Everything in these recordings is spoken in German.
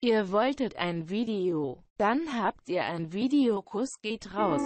Ihr wolltet ein Video, dann habt ihr ein Video. Kuss geht raus.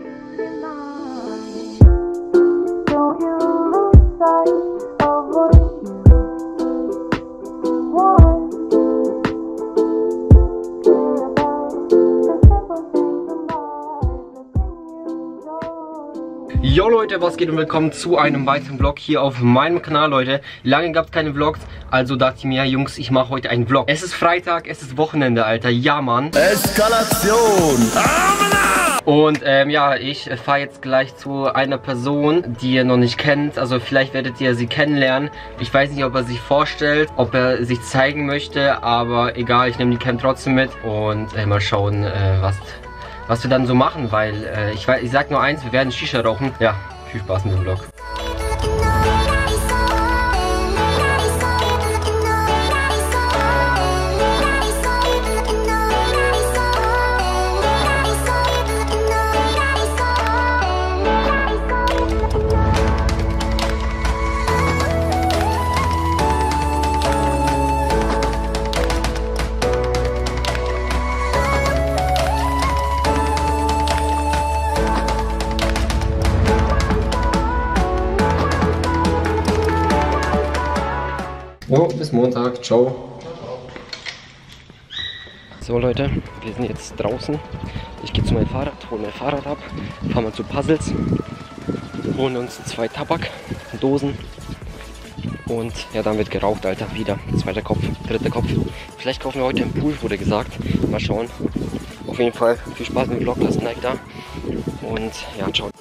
Jo Leute, was geht und willkommen zu einem weiteren Vlog hier auf meinem Kanal, Leute. Lange gab es keine Vlogs, also dachte ich mir, Jungs, ich mache heute einen Vlog. Es ist Freitag, es ist Wochenende, Alter, ja Mann. Eskalation! Und ja, ich fahre jetzt gleich zu einer Person, die ihr noch nicht kennt. Also vielleicht werdet ihr sie kennenlernen. Ich weiß nicht, ob er sich vorstellt, ob er sich zeigen möchte, aber egal, ich nehme die Cam trotzdem mit und mal schauen, was wir dann so machen, weil ich sag nur eins, wir werden Shisha rauchen. Ja, viel Spaß mit dem Vlog. Jo, bis Montag. Ciao. So Leute, wir sind jetzt draußen. Ich gehe zu meinem Fahrrad, hole mein Fahrrad ab, fahren wir zu Puzzles, holen uns 2 Tabakdosen und ja, dann wird geraucht, Alter, wieder. 2. Kopf, 3. Kopf. Vielleicht kaufen wir heute im Pool, wurde gesagt. Mal schauen. Auf jeden Fall viel Spaß mit dem Vlog, lasst ein Like da und ja, ciao.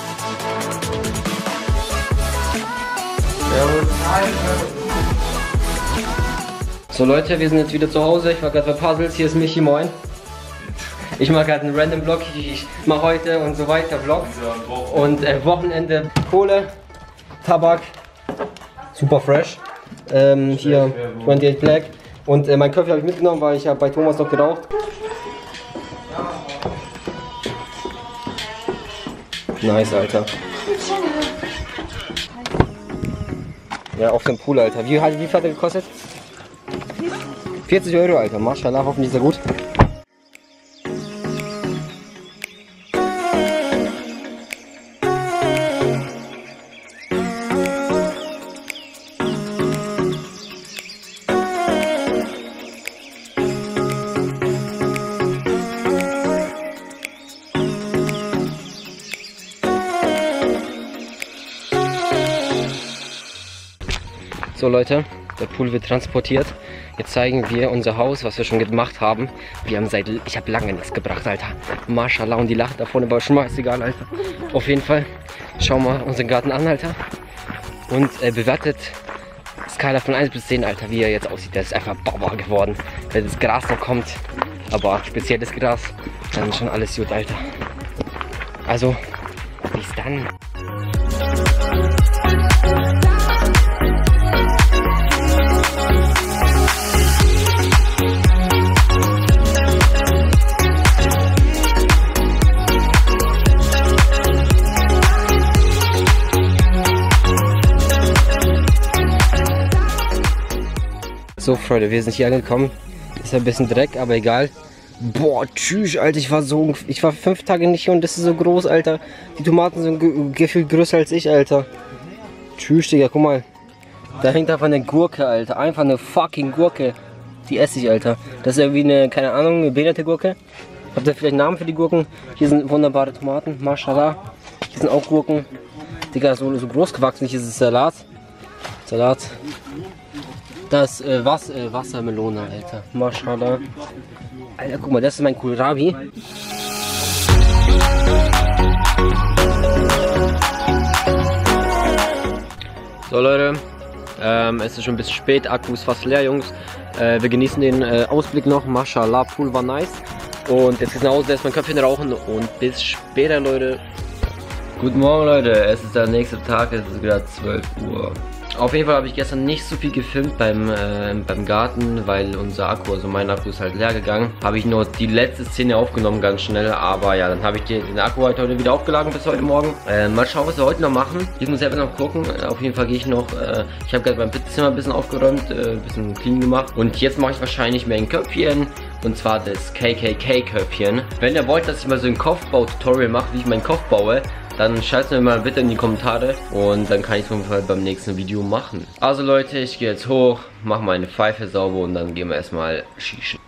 So Leute, wir sind jetzt wieder zu Hause. Ich war gerade bei Puzzles. Hier ist Michi, moin. Ich mache gerade einen random Vlog. Ich mache heute und so weiter Vlogs. Und Wochenende Kohle, Tabak, super fresh. Hier 28 Black. Und mein Kaffee habe ich mitgenommen, weil ich habe bei Thomas noch geraucht. Nice, Alter. Ja, auf dem Pool, Alter. Wie viel hat der gekostet? 40 Euro, Alter. Maschallah, hoffentlich sehr gut. So Leute, der Pool wird transportiert. Jetzt zeigen wir unser Haus, was wir schon gemacht haben. Wir haben ich habe lange nichts gebracht, Alter. Maschallah, und die lacht da vorne, aber scheißegal, Alter. Auf jeden Fall, schauen wir unseren Garten an, Alter. Und bewertet Skala von 1 bis 10, Alter, wie er jetzt aussieht. Der ist einfach Bauer geworden. Wenn das Gras noch kommt, aber spezielles Gras, dann ist schon alles gut, Alter. Also, bis dann. So Freunde, wir sind hier angekommen. Ist ein bisschen Dreck, aber egal. Boah, tschüss, Alter, ich war 5 Tage nicht hier und das ist so groß, Alter. Die Tomaten sind gefühlt größer als ich, Alter. Tschüss, Digga, guck mal. Da hängt einfach eine Gurke, Alter. Einfach eine fucking Gurke. Die esse ich, Alter. Das ist irgendwie eine, keine Ahnung, eine behinderte Gurke. Habt ihr vielleicht einen Namen für die Gurken? Hier sind wunderbare Tomaten, Maschallah. Hier sind auch Gurken. Digga, so groß gewachsen. Hier ist es Salat. Das Wassermelone, Alter. Maschallah. Alter, guck mal, das ist mein Kohlrabi. So Leute, es ist schon ein bisschen spät, Akku ist fast leer, Jungs. Wir genießen den Ausblick noch. Maschallah, Pool war nice. Und jetzt geht's nach Hause, erstmal ein Köpfchen rauchen und bis später, Leute. Guten Morgen, Leute. Es ist der nächste Tag, es ist gerade 12 Uhr. Auf jeden Fall habe ich gestern nicht so viel gefilmt beim Garten, weil unser Akku, also mein Akku ist halt leer gegangen. Habe ich nur die letzte Szene aufgenommen, ganz schnell. Aber ja, dann habe ich den Akku heute wieder aufgeladen bis heute Morgen. Mal schauen, was wir heute noch machen. Ich muss selber noch gucken. Auf jeden Fall gehe ich noch, ich habe gerade mein Zimmer ein bisschen aufgeräumt, ein bisschen clean gemacht. Und jetzt mache ich wahrscheinlich mir ein Köpfchen. Und zwar das KKK-Köpfchen. Wenn ihr wollt, dass ich mal so ein Kopfbau-Tutorial mache, wie ich meinen Kopf baue, dann schreibt mir mal bitte in die Kommentare und dann kann ich es auf jeden Fall beim nächsten Video machen. Also Leute, ich gehe jetzt hoch, mache meine Pfeife sauber und dann gehen wir erstmal schießen.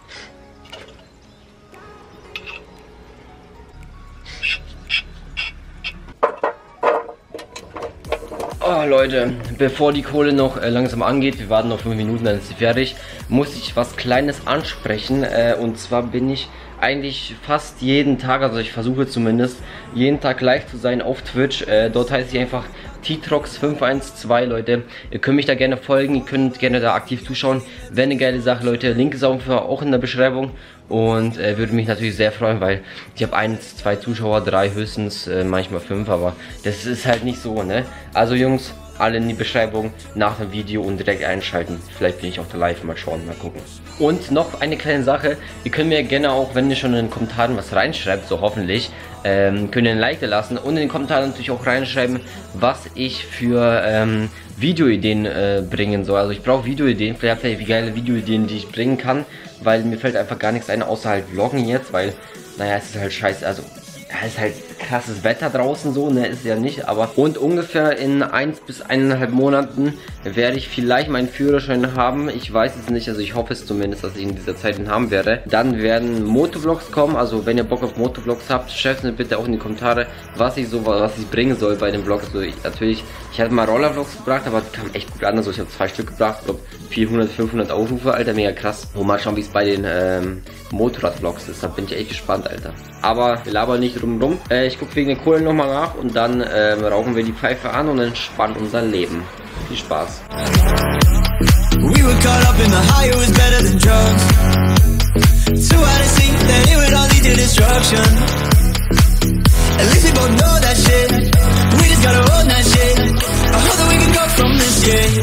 Oh Leute, bevor die Kohle noch langsam angeht, wir warten noch 5 Minuten, dann ist sie fertig, muss ich was Kleines ansprechen. Und zwar bin ich eigentlich fast jeden Tag, also ich versuche zumindest, jeden Tag live zu sein auf Twitch. Dort heißt ich einfach Titrox512, Leute. Ihr könnt mich da gerne folgen, ihr könnt gerne da aktiv zuschauen. Wäre eine geile Sache, Leute. Link ist auch in der Beschreibung. Und würde mich natürlich sehr freuen, weil ich habe 1, 2 Zuschauer, 3 höchstens, manchmal 5, aber das ist halt nicht so, ne? Also Jungs, alle in die Beschreibung nach dem Video und direkt einschalten. Vielleicht bin ich auch da live, mal schauen, mal gucken. Und noch eine kleine Sache, ihr könnt mir gerne auch, wenn ihr schon in den Kommentaren was reinschreibt, so hoffentlich, könnt ihr ein Like da lassen und in den Kommentaren natürlich auch reinschreiben, was ich für Videoideen bringen soll. Also ich brauche Videoideen, vielleicht habt ihr geile Videoideen, die ich bringen kann, weil mir fällt einfach gar nichts ein, außer halt Vloggen jetzt, weil, naja, es ist halt scheiße, also es ist halt krasses Wetter draußen so, ne, ist ja nicht, aber und ungefähr in 1 bis 1,5 Monaten werde ich vielleicht meinen Führerschein haben, ich weiß es nicht, also ich hoffe es zumindest, dass ich in dieser Zeit ihn haben werde. Dann werden Motovlogs kommen, also wenn ihr Bock auf Motovlogs habt, schreibt mir bitte auch in die Kommentare, was ich bringen soll bei den Vlogs. Also ich hatte mal Rollervlogs gebracht, aber die kamen echt gut an, also ich habe 2 Stück gebracht, ich glaube 400, 500 Aufrufe, Alter, mega krass. Und mal schauen, wie es bei den Motorradvlogs ist, da bin ich echt gespannt, Alter. Aber wir labern nicht rum. Ich gucke wegen der Kohle nochmal nach und dann rauchen wir die Pfeife an und entspannen unser Leben. Viel Spaß. We were caught up in the high, it was better than drugs. Too hard to see that it would all lead to destruction. At least we both know that shit. We just gotta own that shit. I hope that we can go from this game.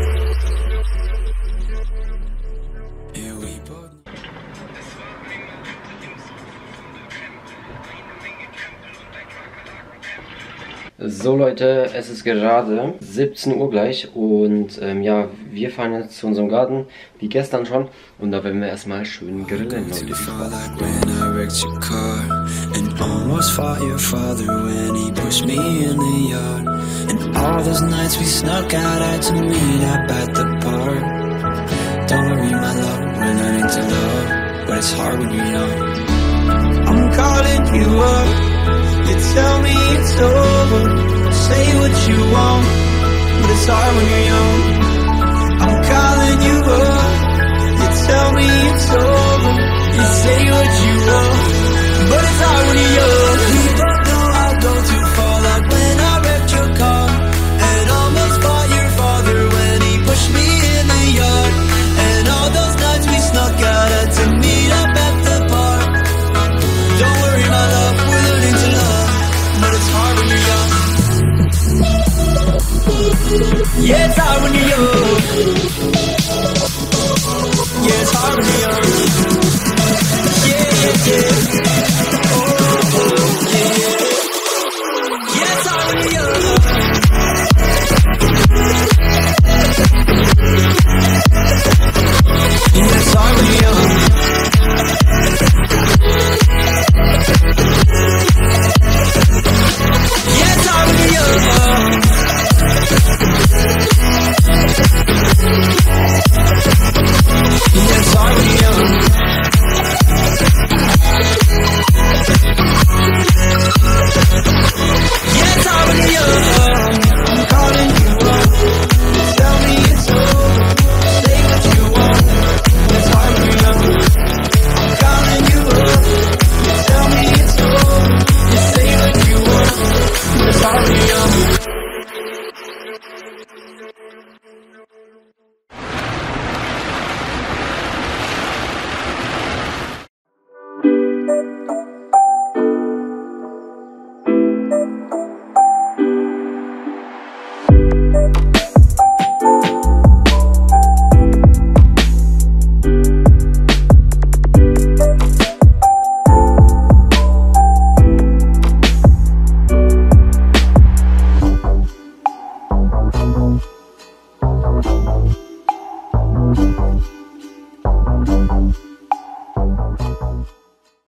So Leute, es ist gerade 17 Uhr gleich und ja, wir fahren jetzt zu unserem Garten, wie gestern schon, und da werden wir erstmal schön grillen. Leute, you tell me it's over, say what you want, but it's hard when you're young. I'm calling you up, you tell me it's over.